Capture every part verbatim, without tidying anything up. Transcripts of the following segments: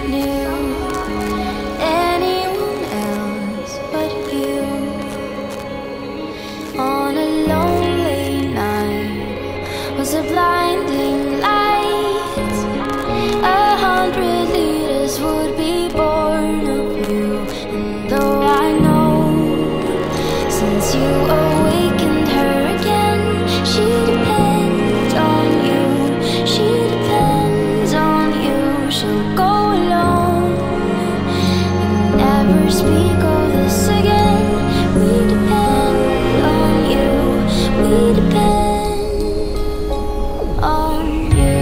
knew anyone else but you. On a lonely night was a blinding light. A hundred leaders would be born of you. And though I know since you awakened her again, she depends on you. She depends on you. She'll go alone and never speak of this again. We depend on you. We depend on you.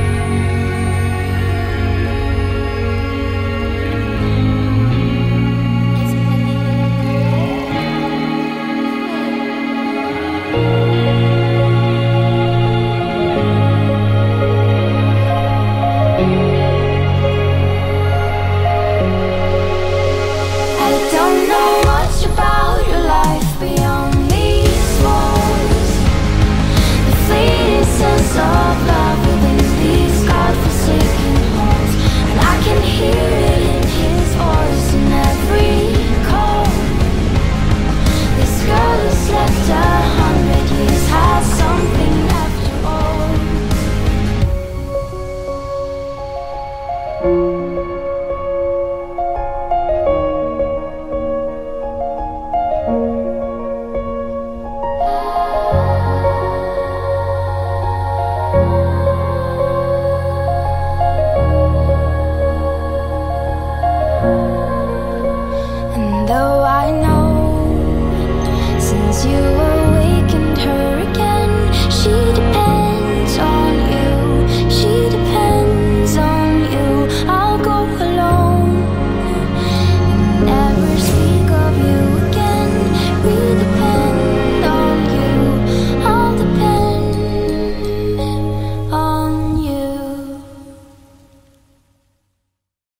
I don't know much about your life beyond these walls. The fleeting sense of love within these godforsaken halls. And I can hear it in his voice in every call. This girl who slept a hundred years has something after all. And though I know since you